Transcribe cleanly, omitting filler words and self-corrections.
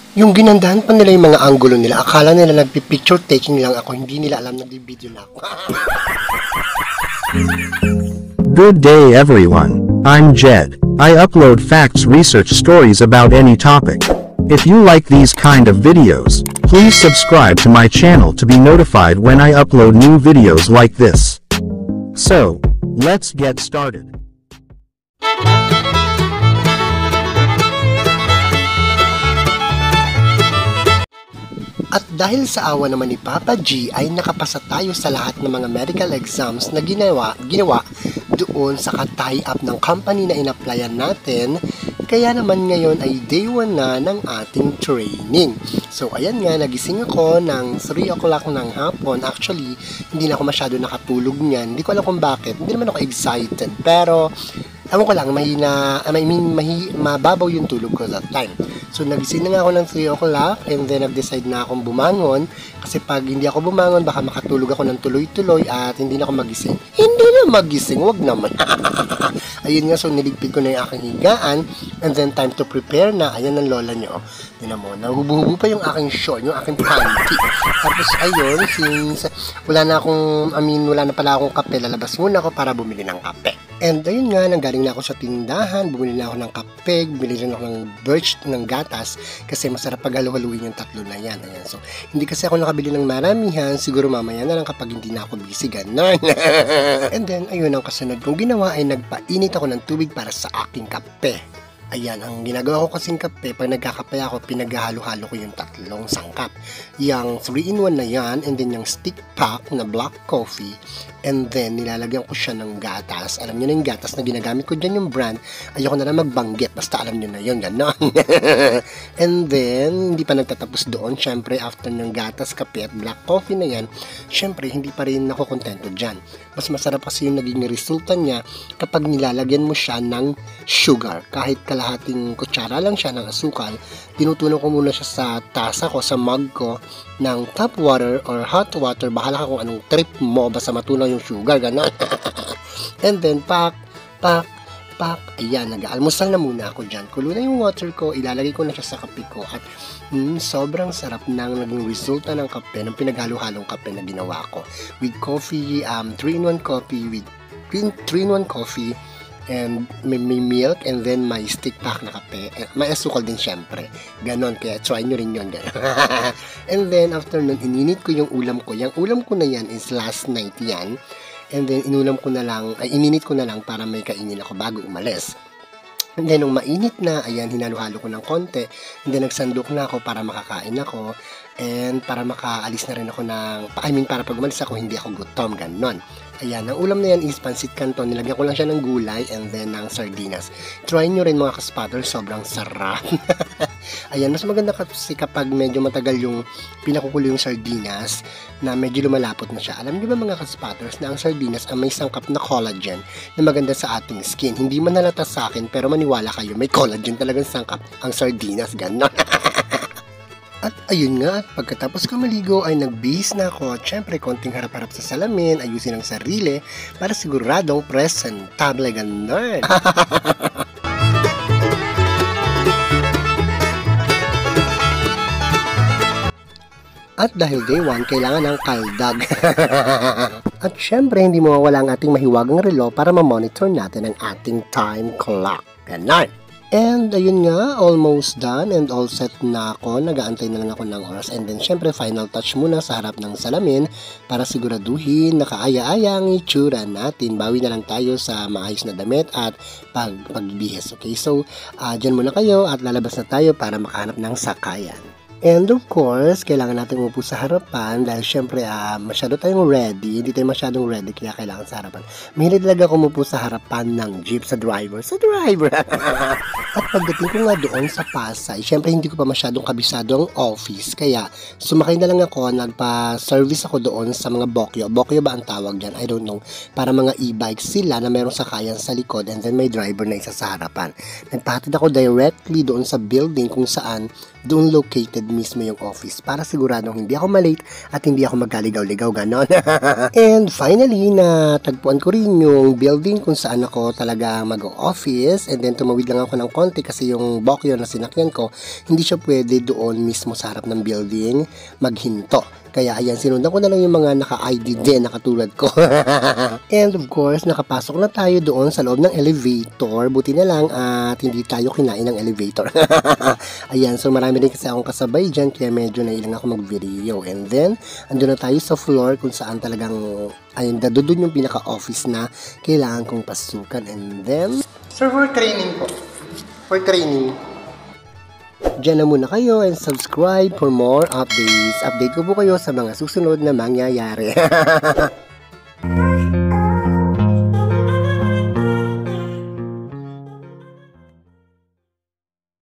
Yung ginandahan pa nila yung mga angulo nila. Akala nila nagpi-picture taking lang ako. Hindi nila alam nagbi-video na ako. Good day everyone. I'm Jed. I upload facts, research, stories about any topic. If you like these kind of videos, please subscribe to my channel to be notified when I upload new videos like this. So, let's get started. At dahil sa awa naman ni Papa G ay nakapasa tayo sa lahat ng mga medical exams na ginawa doon sa tie-up ng company na in-applyan natin. Kaya naman ngayon ay day 1 na ng ating training. So ayan nga, nagising ako ng 3 o'clock ng hapon. Actually, hindi na ako masyado nakatulog niyan. Hindi ko alam kung bakit. Hindi naman ako excited. Pero ewan ko lang, mababaw yung tulog ko that time. So, nagising na nga ako ng 3 o'clock and then nag-decide na akong bumangon kasi pag hindi ako bumangon, baka makatulog ako ng tuloy-tuloy at hindi na ako magising. Hindi na magising, wag naman. Ayun nga, so niligpig ko na yung aking higaan and then time to prepare na. Ayan ang lola nyo. Tinan mo, nahubuhubo pa yung aking short, yung aking panty. Tapos ayun, since wala na pala akong kape, lalabas muna ako para bumili ng kape. And ayun nga, nanggaling na ako sa tindahan, bumili na ako ng kape, bumili rin ako ng birch, ng gatas, kasi masarap pag-halu-haluin yung tatlo na yan. Ayan. So, hindi kasi ako nakabili ng maramihan, siguro mamaya na lang kapag hindi na ako busy, gano'n. And then, ayun, ang kasunod kong ginawa ay nagpainit ako ng tubig para sa aking kape. Ayan, ang ginagawa ko kasing kape, pag nagkakape ako, pinaghahalo-halo ko yung tatlong sangkap. Yung 3-in-1 na yan, and then yung stick pack na black coffee, and then nilalagyan ko siya ng gatas. Alam niyo na yung gatas na ginagamit ko dyan, yung brand. Ayoko na lang magbanggit, basta alam niyo na yun, gano'n. And then, hindi pa nagtatapos doon. Syempre, after ng gatas, kape at black coffee na yan, syempre, hindi pa rin ako kontento dyan. Mas masarap kasi yung naging resulta niya kapag nilalagyan mo siya ng sugar. Kahit kalahating kutsara lang siya ng asukal, tinutunaw ko muna siya sa tasa ko, sa mug ko, ng tap water or hot water. Bahala ka kung anong trip mo, basta matunaw yung sugar, gano'n. And then, pak, ayan, nag-almusal na muna ako dyan. Kulo na yung water ko, ilalagay ko na siya sa kape ko at sobrang sarap ng naging resulta ng kape, ng pinaghalo-halong kape na ginawa ko. With coffee, 3-in-1 coffee, with 3-in-1 coffee, and may milk, and then may stick pack na kape. May asukal din syempre. Ganon, kaya try nyo rin yun. And then, after nun, ininit ko yung ulam ko. Yung ulam ko na yan is last night yan. And then, ininit ko na lang para may kainin ako bago umalis. And then, nung mainit na, ayan, hinalo-halo ko ng konti. And then, nagsandok na ako para makakain ako. And para makaalis na rin ako para pag umalis ako, hindi ako gutom, ganon. Ayan, ang ulam na yan is pansit canton. Nilagyan ko lang siya ng gulay and then ng sardinas. Try nyo rin mga kaspatter, sobrang sarap. Ayan, mas maganda kasi kapag medyo matagal yung pinakukulo yung sardinas na medyo lumalapot na siya. Alam nyo ba mga kaspatters na ang sardinas ay may sangkap na collagen na maganda sa ating skin. Hindi man halata sa akin pero maniwala kayo, may collagen talagang sangkap ang sardinas, gano'n. At ayun nga, pagkatapos ko maligo ay nagbihis na ako at syempre konting harap-harap sa salamin, ayusin ang sarili para siguradong presentable, gano'n. At dahil day 1, kailangan ng kaldag. At syempre, hindi mawawala ang ating mahiwagang relo para ma-monitor natin ang ating time clock. Gano'n. And ayun nga, almost done and all set na ako. Nag-aantay na lang ako ng oras. And then syempre, final touch muna sa harap ng salamin para siguraduhin nakaaya-aya ang itsura natin. Bawi na lang tayo sa maayos na damit at pagbihis. Okay, so dyan muna kayo at lalabas na tayo para makahanap ng sakayan. And of course, kailangan natin umupo sa harapan dahil syempre masyado tayong ready, hindi tayo masyadong ready kaya kailangan sa harapan. Mahilig talaga ako umupo sa harapan ng jeep, sa driver. At pagdating ko nga doon sa Pasay, syempre hindi ko pa masyadong kabisado ang office kaya sumakay na lang ako, nagpa-service ako doon sa mga Bokyo. Bokyo ba ang tawag dyan? I don't know. Para mga e-bikes sila na merong sakayan sa likod and then may driver na isa sa harapan. Nagpahatid ako directly doon sa building kung saan doon located mismo yung office para siguradong hindi ako malate at hindi ako magkaligaw-ligaw ganon. And finally, natagpuan ko rin yung building kung saan ako talaga mag-office, and then tumawid lang ako ng konti kasi yung bokyo na sinakyan ko, hindi siya pwede doon mismo sa harap ng building maghinto. Kaya ayan, sinundan ko na lang yung mga naka-ID din na katulad ko. And of course, nakapasok na tayo doon sa loob ng elevator. Buti na lang at hindi tayo kinain ng elevator. Ayan, so marami din kasi akong kasabay dyan, kaya medyo nailang ako mag-video. And then, andun na tayo sa floor kung saan talagang, ayun, doon yung pinaka-office na kailangan kong pasukan. And then, sir, for training po. For training. Diyan na muna kayo and subscribe for more updates. Update ko po kayo sa mga susunod na mangyayari.